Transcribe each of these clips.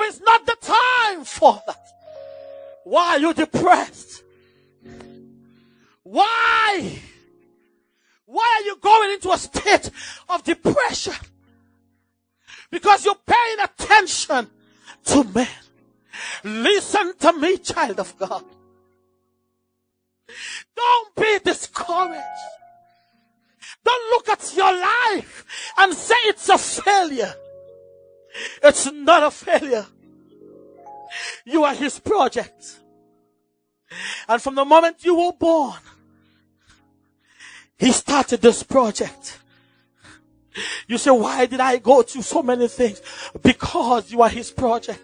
is not the time for that. Why are you depressed? Why? Why are you going into a state of depression? Because you're paying attention to men. Listen to me, child of God. Don't be discouraged. Don't look at your life and say it's a failure. It's not a failure. You are his project. And from the moment you were born, he started this project. You say, why did I go through so many things? Because you are his project.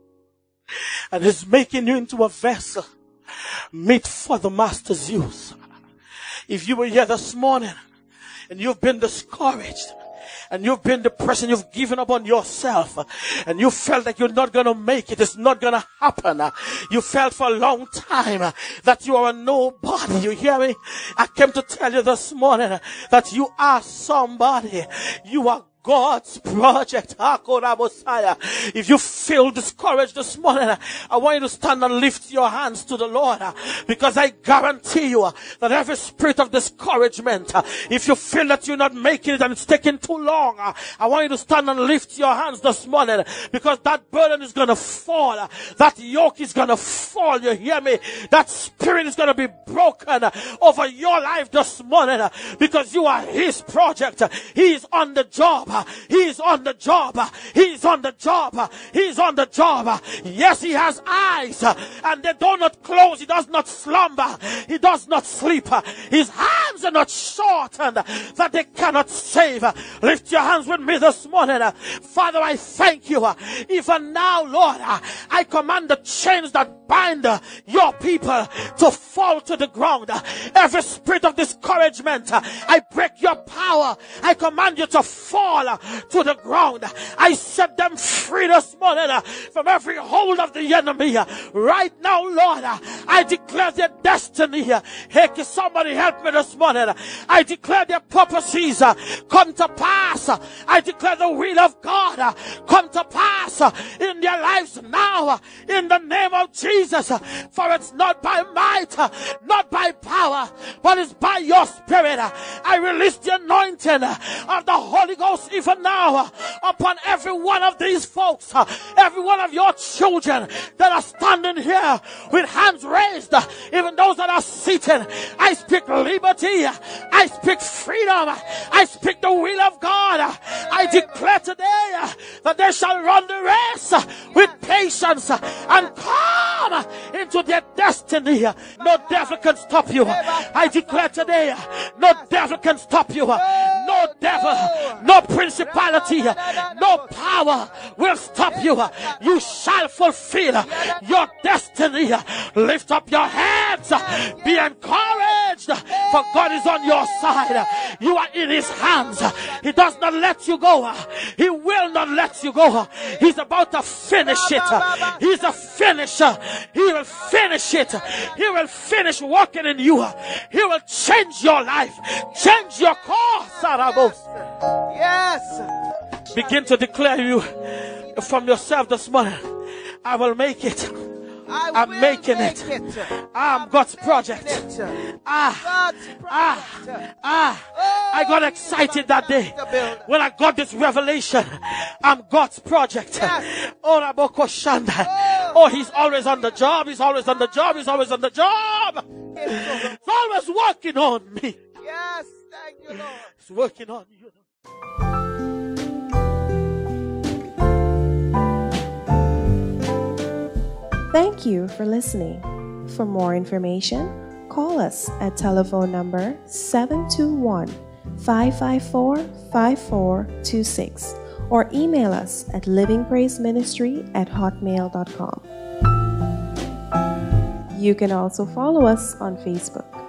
And he's making you into a vessel meet for the master's use. If you were here this morning and you've been discouraged, and you've been depressed, and you've given up on yourself, and you felt like you're not going to make it, it's not going to happen. You felt for a long time that you are a nobody. You hear me? I came to tell you this morning that you are somebody. You are God's project. If you feel discouraged this morning, I want you to stand and lift your hands to the Lord, because I guarantee you that every spirit of discouragement, if you feel that you're not making it and it's taking too long, I want you to stand and lift your hands this morning, because that burden is going to fall. That yoke is going to fall. You hear me? That spirit is going to be broken over your life this morning, because you are his project. He is on the job. He's on the job. He's on the job. He's on the job. Yes, he has eyes, and they do not close. He does not slumber. He does not sleep. His hands are not shortened that they cannot save. Lift your hands with me this morning. Father, I thank you. Even now, Lord, I command the chains that bind your people to fall to the ground. Every spirit of discouragement, I break your power. I command you to fall to the ground. I set them free this morning from every hold of the enemy. Right now, Lord, I declare their destiny. Hey, can somebody help me this morning? I declare their purposes come to pass. I declare the will of God come to pass in their lives now, in the name of Jesus. For it's not by might, not by power, but it's by your spirit. I release the anointing of the Holy Ghost even now upon every one of these folks, every one of your children that are standing here with hands raised, even those that are seated. I speak liberty. I speak freedom. I speak the will of God. I declare today that they shall run the race with patience and come into their destiny. No devil can stop you. I declare today, no devil can stop you. No devil, no principality, no power will stop you. You shall fulfill your destiny. Lift up your heads. Be encouraged, for God is on your side. You are in his hands. He does not let you go. He will not let you go. He's about to finish it. He's a finisher. He will finish it. He will finish working in you. He will change your life, change your course. Yes. Begin to declare you from yourself this morning. I will make it. I'm making it. I'm God's project. I got excited that day when I got this revelation. I'm God's project. Oh, he's always on the job. He's always on the job. He's always on the job. He's always working on me. Yes, thank you, Lord. He's working on you. Thank you for listening. For more information, call us at telephone number 721-554-5426 or email us at livingpraiseministry@hotmail.com. You can also follow us on Facebook.